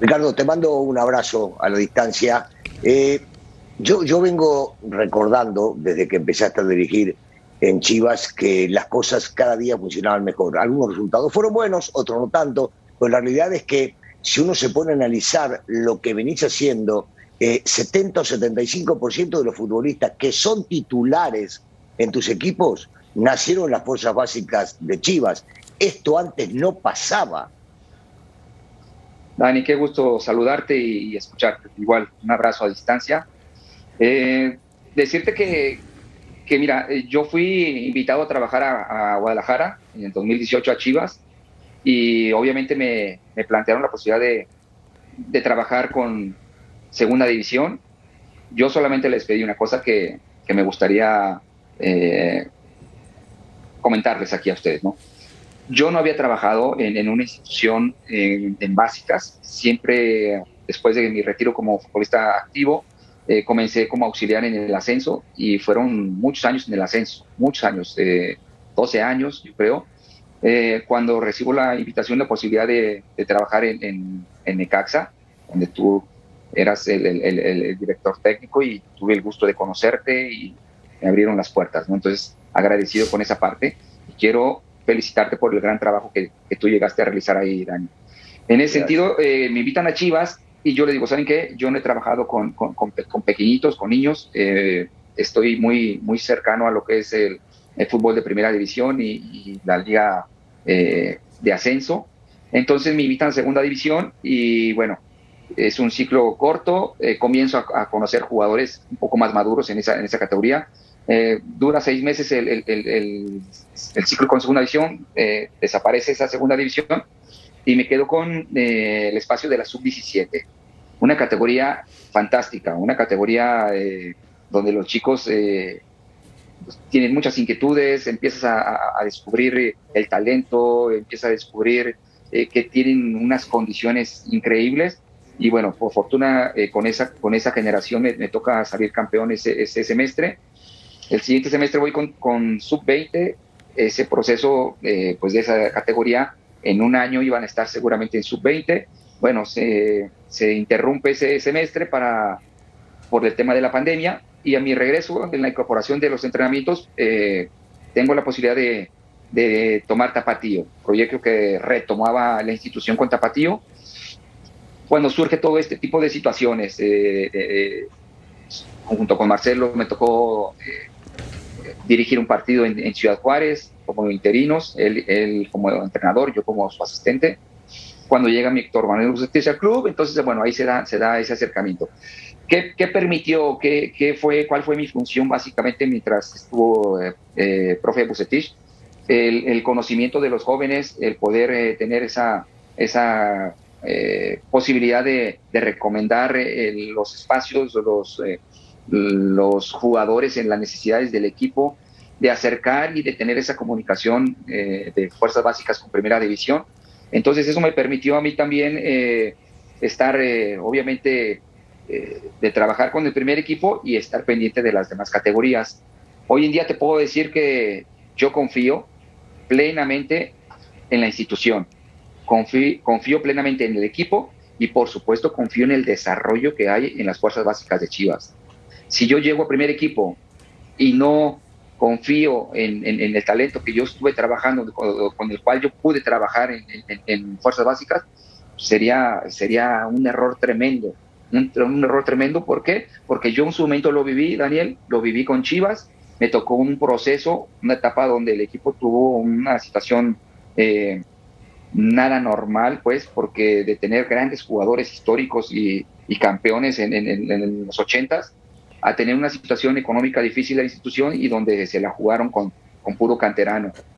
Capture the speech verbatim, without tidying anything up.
Ricardo, te mando un abrazo a la distancia. Eh, yo, yo vengo recordando, desde que empezaste a dirigir en Chivas, que las cosas cada día funcionaban mejor. Algunos resultados fueron buenos, otros no tanto, pero la realidad es que si uno se pone a analizar lo que venís haciendo, eh, setenta o setenta y cinco por ciento de los futbolistas que son titulares en tus equipos nacieron en las fuerzas básicas de Chivas. Esto antes no pasaba. Dani, qué gusto saludarte y, y escucharte. Igual, un abrazo a distancia. Eh, decirte que, que, mira, yo fui invitado a trabajar a, a Guadalajara en el dos mil dieciocho a Chivas y obviamente me, me plantearon la posibilidad de, de trabajar con Segunda División. Yo solamente les pedí una cosa que, que me gustaría eh, comentarles aquí a ustedes, ¿no? Yo no había trabajado en, en una institución en, en básicas. Siempre, después de mi retiro como futbolista activo, eh, comencé como auxiliar en el ascenso y fueron muchos años en el ascenso, muchos años, eh, doce años, yo creo. Eh, cuando recibo la invitación, la posibilidad de, de trabajar en, en, en Necaxa, donde tú eras el, el, el, el director técnico y tuve el gusto de conocerte y me abrieron las puertas, ¿no? Entonces, agradecido con esa parte y quiero felicitarte por el gran trabajo que, que tú llegaste a realizar ahí, Dani. En ese Gracias. sentido, eh, me invitan a Chivas y yo les digo, ¿saben qué? Yo no he trabajado con, con, con, con pequeñitos, con niños, eh, estoy muy, muy cercano a lo que es el, el fútbol de primera división y, y la liga eh, de ascenso. Entonces me invitan a segunda división y bueno, es un ciclo corto, eh, comienzo a, a conocer jugadores un poco más maduros en esa, en esa categoría. Eh, dura seis meses el, el, el, el, el ciclo con segunda división, eh, desaparece esa segunda división y me quedo con eh, el espacio de la sub diecisiete, una categoría fantástica, una categoría eh, donde los chicos eh, pues, tienen muchas inquietudes, empiezas a, a descubrir el talento, empiezas a descubrir eh, que tienen unas condiciones increíbles y bueno, por fortuna eh, con, esa, con esa generación me, me toca salir campeón ese, ese semestre. El siguiente semestre voy con, con sub veinte, ese proceso eh, pues de esa categoría, en un año iban a estar seguramente en sub veinte. Bueno, se, se interrumpe ese semestre para, por el tema de la pandemia y a mi regreso en la incorporación de los entrenamientos eh, tengo la posibilidad de, de tomar Tapatío, proyecto que retomaba la institución con Tapatío. Cuando surge todo este tipo de situaciones, eh, eh, junto con Marcelo me tocó eh, dirigir un partido en, en Ciudad Juárez como interinos, él, él como entrenador, yo como su asistente. Cuando llega mi Héctor Manuel Bucetich al club, entonces bueno, ahí se da, se da ese acercamiento. ¿Qué, qué permitió, qué, qué fue, cuál fue mi función básicamente mientras estuvo eh, eh, profe Bucetich? El, el conocimiento de los jóvenes, el poder eh, tener esa, esa eh, posibilidad de, de recomendar eh, los espacios, los... Eh, los jugadores en las necesidades del equipo, de acercar y de tener esa comunicación eh, de fuerzas básicas con primera división. Entonces eso me permitió a mí también eh, estar eh, obviamente eh, de trabajar con el primer equipo y estar pendiente de las demás categorías. Hoy en día te puedo decir que yo confío plenamente en la institución, confío, confío plenamente en el equipo y por supuesto confío en el desarrollo que hay en las fuerzas básicas de Chivas. Si yo llego a primer equipo y no confío en, en, en el talento que yo estuve trabajando, con, con el cual yo pude trabajar en, en, en fuerzas básicas, sería, sería un error tremendo. Un, un error tremendo, ¿por qué? Porque yo en su momento lo viví, Daniel, lo viví con Chivas, me tocó un proceso, una etapa donde el equipo tuvo una situación eh, nada normal, pues, porque de tener grandes jugadores históricos y, y campeones en, en, en los ochentas, a tener una situación económica difícil la institución y donde se la jugaron con, con puro canterano.